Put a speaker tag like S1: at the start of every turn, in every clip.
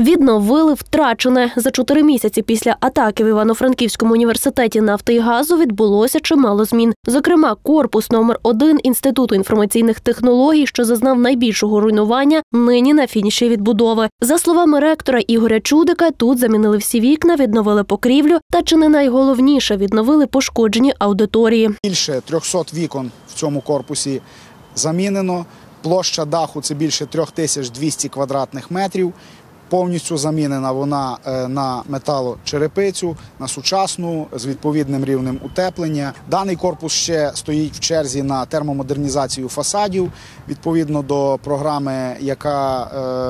S1: Відновили втрачене. За 4 місяці після атаки в Івано-Франківському університеті нафти і газу відбулося чимало змін. Зокрема, корпус номер 1 Інституту інформаційних технологій, що зазнав найбільшого руйнування, нині на фініші відбудови. За словами ректора Ігоря Чудика, тут замінили всі вікна, відновили покрівлю та, чи не найголовніше, відновили пошкоджені аудиторії.
S2: Більше 300 вікон в цьому корпусі замінено. Площа даху – це більше 3200 квадратних метрів. Повністю замінена вона на металочерепицю, на сучасну, з відповідним рівнем утеплення. Даний корпус ще стоїть в черзі на термомодернізацію фасадів, відповідно до програми, яка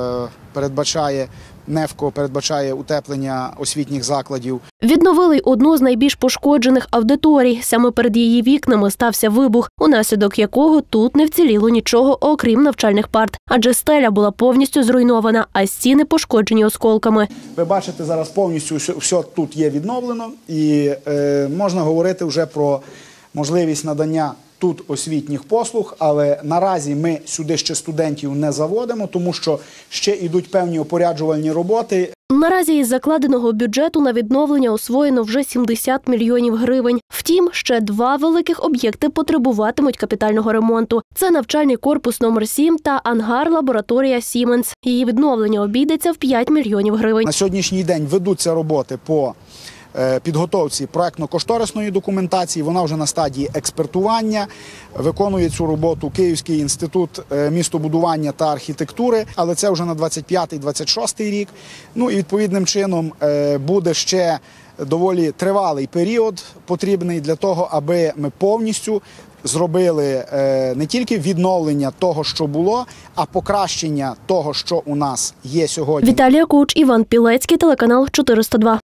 S2: передбачає утеплення освітніх закладів.
S1: Відновили й одну з найбільш пошкоджених аудиторій. Саме перед її вікнами стався вибух, унаслідок якого тут не вціліло нічого, окрім навчальних парт. Адже стеля була повністю зруйнована, а стіни пошкоджені осколками.
S2: Ви бачите, зараз повністю все тут є відновлено і можна говорити вже про можливість надання тут освітніх послуг, але наразі ми сюди ще студентів не заводимо, тому що ще йдуть певні опоряджувальні роботи.
S1: Наразі із закладеного бюджету на відновлення освоєно вже 70 мільйонів гривень. Втім, ще 2 великих об'єкти потребуватимуть капітального ремонту. Це навчальний корпус номер 7 та ангар-лабораторія Siemens. Її відновлення обійдеться в 5 мільйонів гривень.
S2: На сьогоднішній день ведуться роботи по підготовці проектно-кошторисної документації, вона вже на стадії експертування, виконує цю роботу Київський інститут містобудування та архітектури, але це вже на 25-26 рік. Ну і відповідним чином буде ще доволі тривалий період потрібний для того, аби ми повністю зробили не тільки відновлення того, що було, а покращення того, що у нас є сьогодні.
S1: Віталія Куч, Іван Пілецький, телеканал 402.